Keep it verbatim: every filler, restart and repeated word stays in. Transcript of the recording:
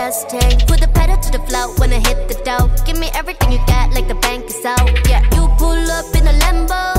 Mustang. Put the pedal to the floor when I hit the dough. Give me everything you got like the bank is out. Yeah, you pull up in a Lambo.